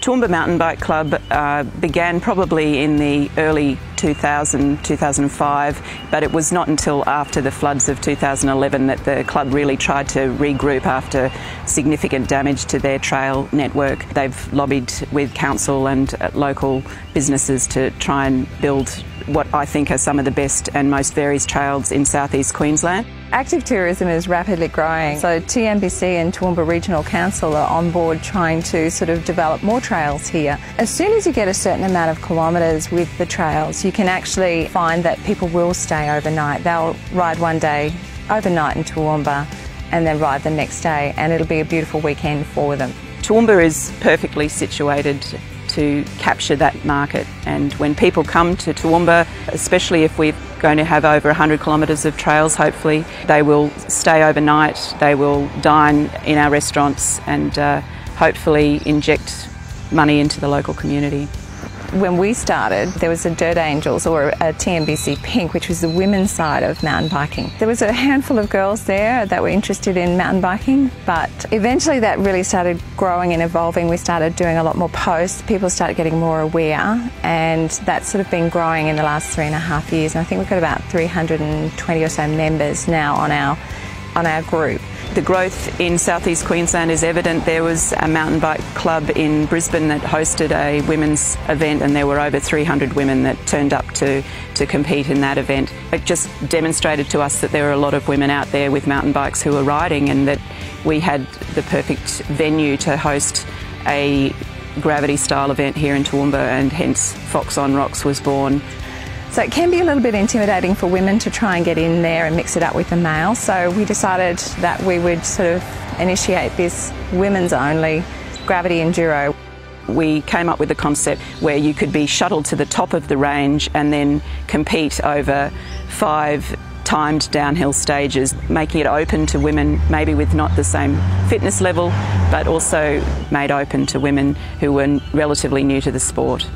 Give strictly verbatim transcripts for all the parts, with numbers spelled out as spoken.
Toowoomba Mountain Bike Club uh, began probably in the early two thousand, two thousand five, but it was not until after the floods of two thousand eleven that the club really tried to regroup after significant damage to their trail network. They've lobbied with council and local businesses to try and build what I think are some of the best and most varied trails in southeast Queensland. Active tourism is rapidly growing, so T M B C and Toowoomba Regional Council are on board trying to sort of develop more trails here. As soon as you get a certain amount of kilometres with the trails, you can actually find that people will stay overnight. They'll ride one day overnight in Toowoomba and then ride the next day, and it'll be a beautiful weekend for them. Toowoomba is perfectly situated to capture that market, and when people come to Toowoomba, especially if we're going to have over one hundred kilometres of trails, hopefully they will stay overnight, they will dine in our restaurants and uh, hopefully inject money into the local community. When we started, there was a Dirt Angels, or a T M B C Pink, which was the women's side of mountain biking. There was a handful of girls there that were interested in mountain biking, but eventually that really started growing and evolving. We started doing a lot more posts, people started getting more aware, and that's sort of been growing in the last three and a half years. And I think we've got about three hundred twenty or so members now on our, on our group. The growth in southeast Queensland is evident. There was a mountain bike club in Brisbane that hosted a women's event, and there were over three hundred women that turned up to, to compete in that event. It just demonstrated to us that there were a lot of women out there with mountain bikes who were riding, and that we had the perfect venue to host a gravity style event here in Toowoomba, and hence Fox on Rocks was born. So it can be a little bit intimidating for women to try and get in there and mix it up with the male, so we decided that we would sort of initiate this women's only gravity enduro. We came up with a concept where you could be shuttled to the top of the range and then compete over five timed downhill stages, making it open to women maybe with not the same fitness level, but also made open to women who were relatively new to the sport.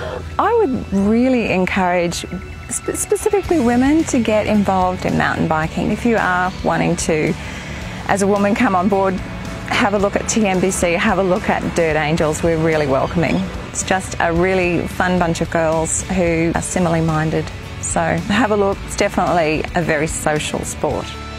I would really encourage sp specifically women to get involved in mountain biking. If you are wanting to, as a woman, come on board, have a look at T M B C, have a look at Dirt Angels. We're really welcoming. It's just a really fun bunch of girls who are similarly minded. So have a look. It's definitely a very social sport.